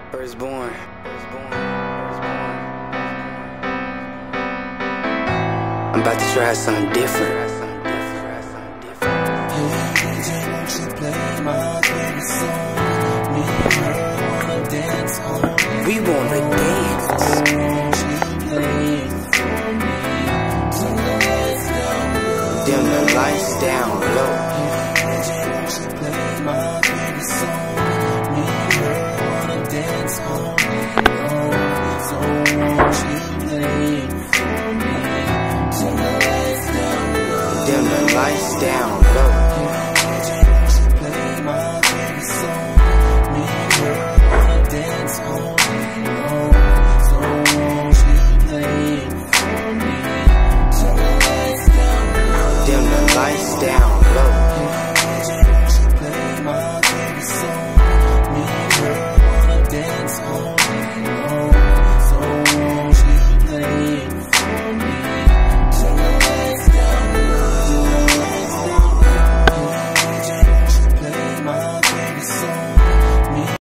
Firstborn. I'm about to try something different. We wanna dance. Dim the lights down low.